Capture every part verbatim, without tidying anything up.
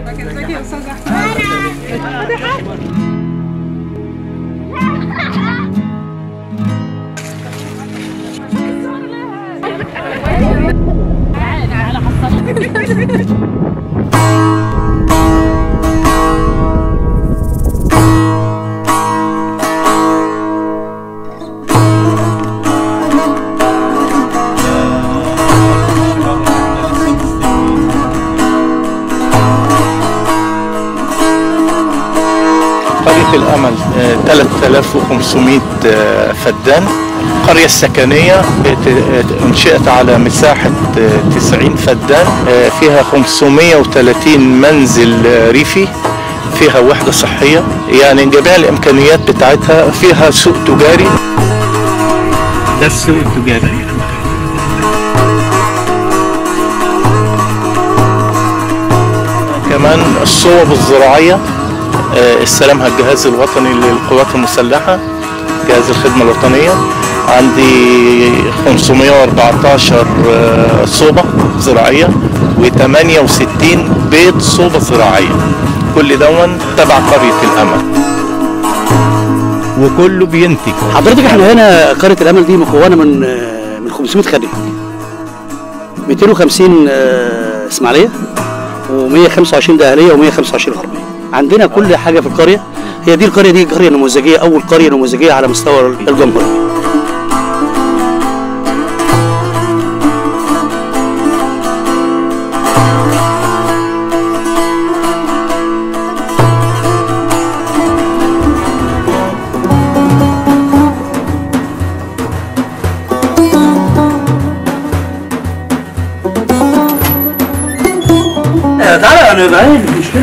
ازيك يا استاذ احمد؟ تعالى حصلك. قرية الأمل ثلاثة آلاف وخمسمائة فدان. القرية السكنية انشئت على مساحة تسعين فدان، فيها خمسمائة وثلاثين منزل ريفي، فيها وحدة صحية، يعني جميع الإمكانيات بتاعتها. فيها سوق تجاري، ده السوق التجاري. كمان الصوب الزراعية استلمها الجهاز الوطني للقوات المسلحة، جهاز الخدمة الوطنية. عندي خمسمائة وأربعة عشر صوبة زراعية وثمانية وستين بيت صوبة زراعية، كل دون تبع قرية الأمل وكله بينتج. حضرتك احنا هنا قرية الأمل دي مكونة من من خمسمائة خريج، مئتين وخمسين إسماعيلية ومئة وخمسة وعشرين دهلية ومئة وخمسة وعشرين غربية. عندنا كل حاجة في القرية. هي دي القرية دي قرية نموذجية، أول قرية نموذجية على مستوى الجمهورية. تعالى أنا بعين مشكلة.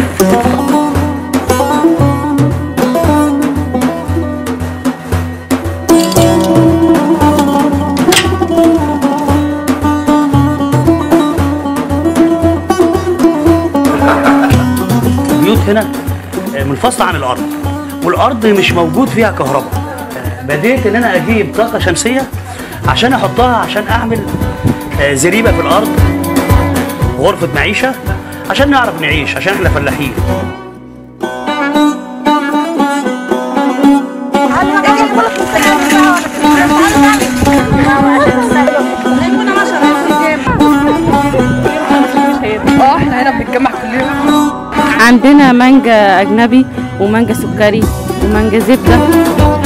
البيوت هنا منفصلة عن الأرض، والأرض مش موجود فيها كهرباء. بديت إن أنا أجيب طاقة شمسية عشان أحطها، عشان أعمل زريبة في الأرض، غرفة معيشة عشان نعرف نعيش، عشان احنا فلاحين. اه احنا هنا بنتجمع كل يوم. عندنا مانجا اجنبي ومانجا سكري ومانجا زبده.